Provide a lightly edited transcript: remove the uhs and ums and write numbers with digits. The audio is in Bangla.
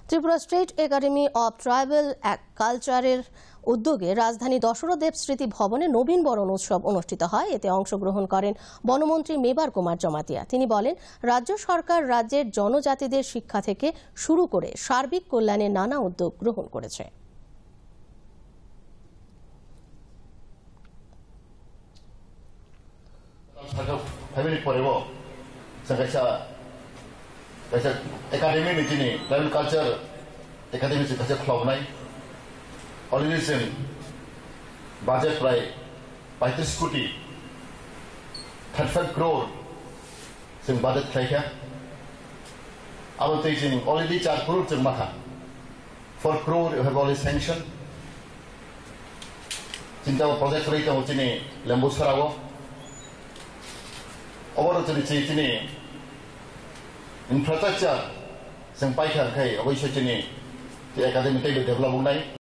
Tripura state academy of tribal কালচারের উদ্যোগে রাজধানী দশরথদেব স্মৃতি ভবনে নবীন বরণ উৎসব অনুষ্ঠিত হয়। এতে অংশগ্রহণ করেন বনমন্ত্রী মেবার কুমার জমাতিয়া। তিনি বলেন, রাজ্য সরকার রাজ্যের জনজাতিদের শিক্ষা থেকে শুরু করে সার্বিক কল্যাণে নানা উদ্যোগ গ্রহণ করেছে। एकाडेमी नि दिनै ट्राइबल कालचार एकाडेमी से खुलावनाय अलरेडी जों बाजेट प्राय 35 कोटी 35 crore जों बाजेट खालायखा आरो जों अलरेडी 4 crore जों माखा 4 crore have already sanctioned चिंता प्रोजेक्ट रहित दिनै लेम्बुसराव अबरो दिनै infrastructure जों पाइखांखाय अबयस्से दिनै एकाडेमिक डेभेलप होनाय